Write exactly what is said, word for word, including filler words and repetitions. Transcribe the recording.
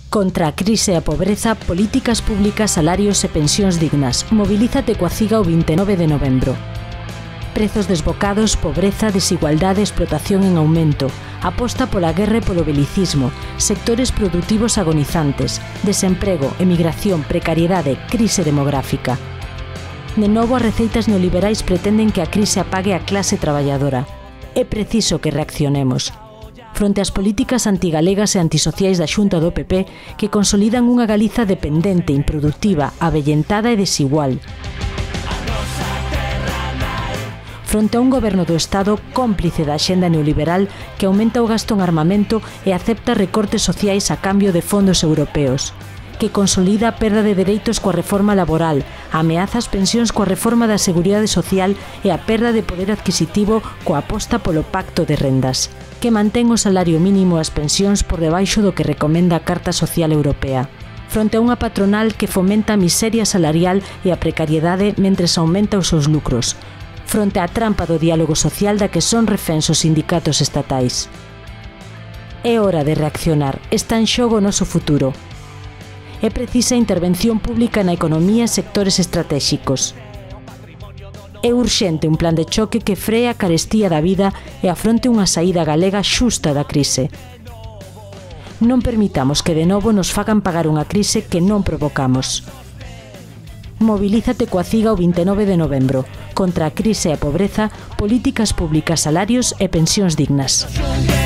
Contra a crise e a pobreza, políticas públicas, salarios e pensións dignas. Mobilízate coa CIGA o vinte e nove de novembro. Prezos desbocados, pobreza, desigualdade, explotación en aumento. Aposta pola guerra e polo belicismo. Sectores produtivos agonizantes. Desemprego, emigración, precariedade, crise demográfica. De novo, as receitas neoliberais pretenden que a crise apague a clase traballadora. É preciso que reaccionemos. Fronte ás políticas antigalegas e antisociais da Xunta do P P que consolidan unha Galiza dependente, improductiva, avellentada e desigual. Fronte a un goberno do Estado cómplice da axenda neoliberal que aumenta o gasto en armamento e acepta recortes sociais a cambio de fondos europeos, que consolida a perda de dereitos coa reforma laboral, ameaza as pensións coa reforma da Seguridade Social e a perda de poder adquisitivo coa aposta polo pacto de rendas, que mantén o salario mínimo e as pensións por debaixo do que recomenda a Carta Social Europea. Fronte a unha patronal que fomenta a miseria salarial e a precariedade mentres aumenta os seus lucros. Fronte á trampa do diálogo social da que son reféns os sindicatos estatais. É hora de reaccionar, está en xogo o noso futuro. É precisa intervención pública na economía e sectores estratéxicos. É urxente un plan de choque que free a carestía da vida e afronte unha saída galega xusta da crise. Non permitamos que de novo nos fagan pagar unha crise que non provocamos. Mobilízate coa CIGA o vinte e nove de novembro. Contra a crise e a pobreza, políticas públicas, salarios e pensións dignas.